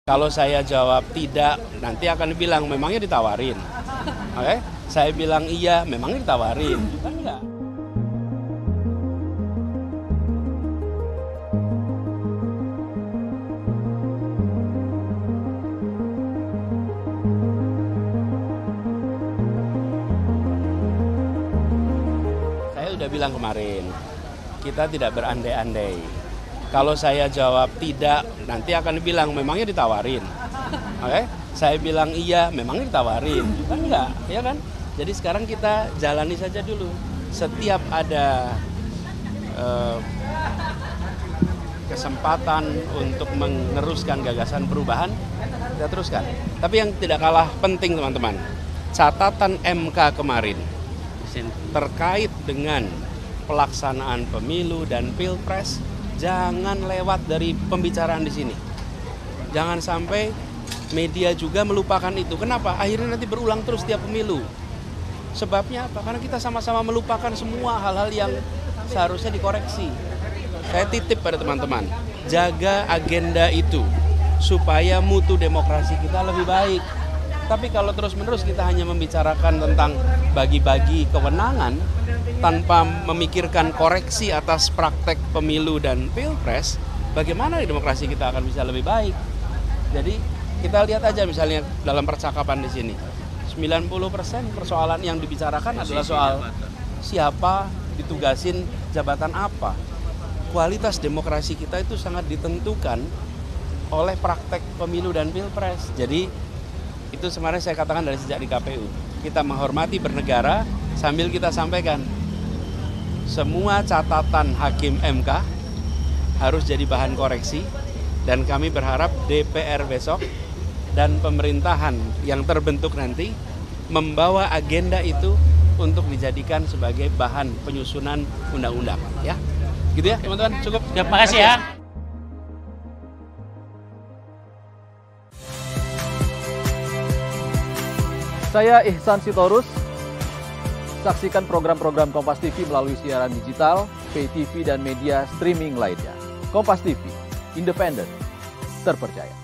Kalau saya jawab tidak, nanti akan dibilang memangnya ditawarin. Oke? Saya bilang iya, memangnya ditawarin. Kan enggak. Saya udah bilang kemarin, kita tidak berandai-andai. Kalau saya jawab tidak, nanti akan dibilang memangnya ditawarin. Oke? Saya bilang iya, memangnya ditawarin. Kan enggak, ya kan? Jadi sekarang kita jalani saja dulu. Setiap ada kesempatan untuk meneruskan gagasan perubahan, kita teruskan. Tapi yang tidak kalah penting teman-teman, catatan MK kemarin terkait dengan pelaksanaan pemilu dan pilpres, jangan lewat dari pembicaraan di sini. Jangan sampai media juga melupakan itu. Kenapa? Akhirnya nanti berulang terus tiap pemilu. Sebabnya apa? Karena kita sama-sama melupakan semua hal-hal yang seharusnya dikoreksi. Saya titip pada teman-teman, jaga agenda itu supaya mutu demokrasi kita lebih baik. Tapi kalau terus-menerus kita hanya membicarakan tentang bagi-bagi kewenangan tanpa memikirkan koreksi atas praktek pemilu dan pilpres, bagaimana demokrasi kita akan bisa lebih baik? Jadi kita lihat aja misalnya dalam percakapan di sini, 90% persoalan yang dibicarakan adalah soal siapa ditugasin jabatan apa. Kualitas demokrasi kita itu sangat ditentukan oleh praktek pemilu dan pilpres. Jadi itu sebenarnya saya katakan dari sejak di KPU. Kita menghormati bernegara sambil kita sampaikan semua catatan hakim MK harus jadi bahan koreksi, dan kami berharap DPR besok dan pemerintahan yang terbentuk nanti membawa agenda itu untuk dijadikan sebagai bahan penyusunan undang-undang. Ya, gitu ya teman-teman, cukup. Terima kasih ya. Saya Ihsan Sitorus. Saksikan program-program Kompas TV melalui siaran digital, pay TV, dan media streaming lainnya. Kompas TV, independen, terpercaya.